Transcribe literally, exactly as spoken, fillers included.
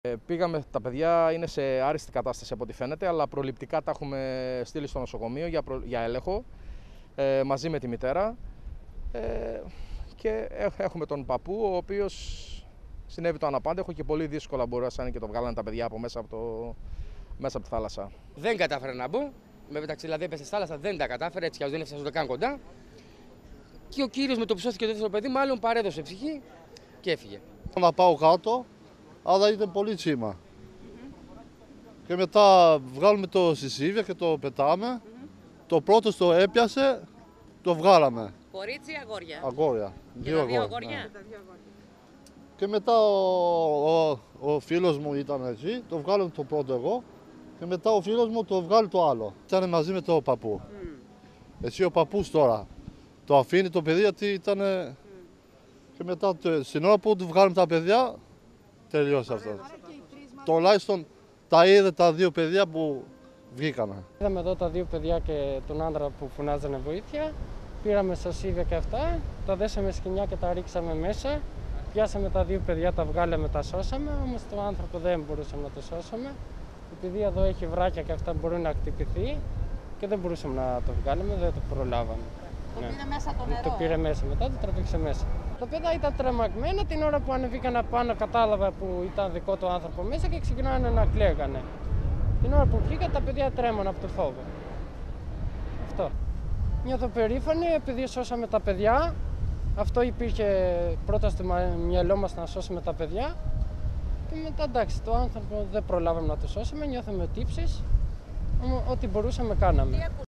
Ε, πήγαμε, τα παιδιά είναι σε άριστη κατάσταση από ό,τι φαίνεται, αλλά προληπτικά τα έχουμε στείλει στο νοσοκομείο για, προ, για έλεγχο ε, μαζί με τη μητέρα ε, και έχουμε τον παππού, ο οποίος συνέβη το αναπάντεχο και πολύ δύσκολα μπορούσαν και το βγάλανε τα παιδιά από μέσα από, το, μέσα από τη θάλασσα. Δεν κατάφερε να μπω, με μεταξύ δηλαδή έπεσε στη θάλασσα, δεν τα κατάφερε, έτσι κι δεν έφτασε ούτε καν κοντά. Και ο κύριος με το που σώθηκε το δεύτερο παιδί, μάλλον παρέδωσε ψυχή και έφυγε. Να πάω κάτω, αλλά ήταν πολύ τσίμα. Mm-hmm. Και μετά βγάλουμε το συσίβια και το πετάμε. Mm-hmm. Το πρώτο το έπιασε, το βγάλαμε. Κορίτσι ή αγόρια? Αγόρια. Και τα δύο αγόρια. Ναι. Και μετά ο, ο, ο φίλος μου ήταν εκεί, το βγάλαμε το πρώτο εγώ. Και μετά ο φίλος μου το βγάλει το άλλο. Ήταν μαζί με το παππού. Mm. Εσύ ο παππούς τώρα το αφήνει το παιδί γιατί ήταν. Mm. Και μετά στην ώρα που του βγάλουμε τα παιδιά, τελειώσει αυτό. Τουλάχιστον τα είδε τα δύο παιδιά που βγήκανε. Είδαμε εδώ τα δύο παιδιά και τον άντρα που φωνάζανε βοήθεια. Πήραμε σωσίβια και αυτά, τα δέσαμε σκοινιά και τα ρίξαμε μέσα. Πιάσαμε τα δύο παιδιά, τα βγάλαμε, τα σώσαμε, όμως τον άνθρωπο δεν μπορούσαμε να το σώσουμε. Επειδή εδώ έχει βράκια και αυτά μπορεί να χτυπηθεί και δεν μπορούσαμε να το βγάλουμε, δεν το προλάβαμε. Το ναι. πήρε μέσα το νερό. Το πήρε ε? μέσα, μετά το τραβήξε μέσα. Τα παιδιά ήταν τρεμαγμένα, την ώρα που ανεβήκαν απάνω κατάλαβα που ήταν δικό του άνθρωπο μέσα και ξεκινάνε να κλαίγανε. Την ώρα που βγήκα τα παιδιά τρέμανε από το φόβο. Αυτό. Νιώθω περήφανη επειδή σώσαμε τα παιδιά. Αυτό υπήρχε πρώτα στο μυαλό μας να σώσουμε τα παιδιά. Και μετά εντάξει, το άνθρωπο δεν προλάβαμε να το σώσουμε, νιώθαμε τύψεις. Ό,τι μπορούσαμε κάναμε.